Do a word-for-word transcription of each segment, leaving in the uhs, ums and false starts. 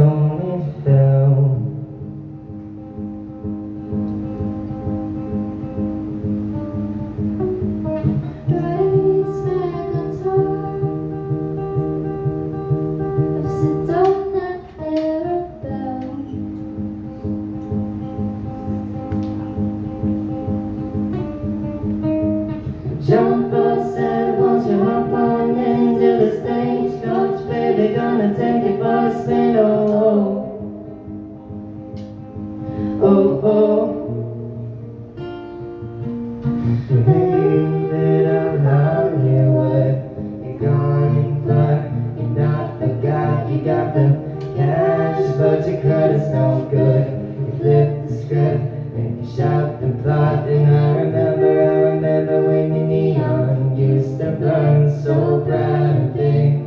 only fell. Right smack on top of Sedona Arabelle. Jumper said, won't you hop on into the stagecoach, baby, gonna take it for a spin, oh, oh, oh, oh. David of Hollywood, you're gone, but you're not forgot. You got the cash, but your credit's no good. You flipped the script and you shot the plot. And I remember, I remember when your neon used to burn so bright and pink.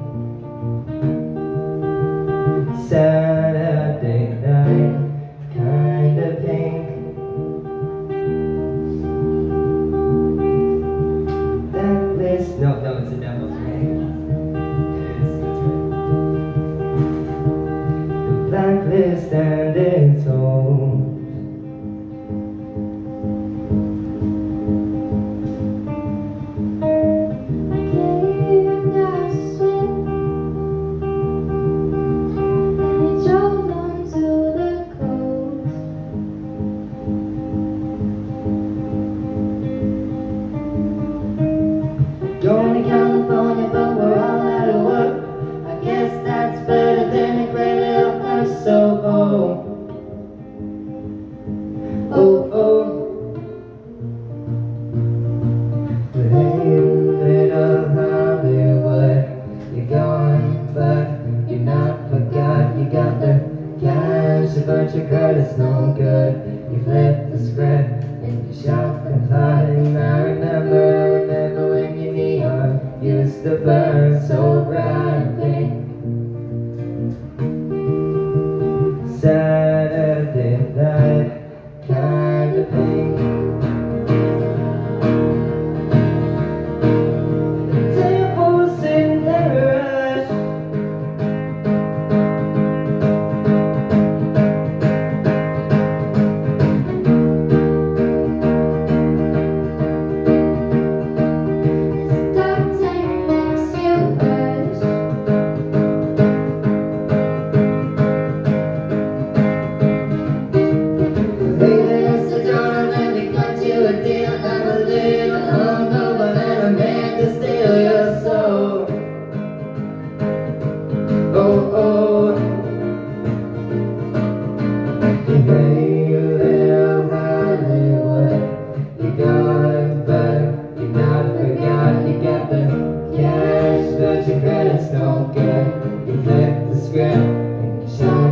Saturday night, kinda pink. No, no, it's a devil's ring. It is, that's right. The blacklist and its home. Going to California, but we're all out of work. I guess that's better than a great little curse. So, oh, oh, oh. Hey, little Hollywood, you're gone, but you're not forgot. You got the cash, but your credit's no good. You flipped the script and you shot the plot. And I remember, I remember when your neon used to burn so bright and pink. Saturday night, kinda pink. The tables in their rush. Hey, little Hollywood, you're gone, but you're not forgot. You got the cash, but your credit's no good. You flipped the script and you shot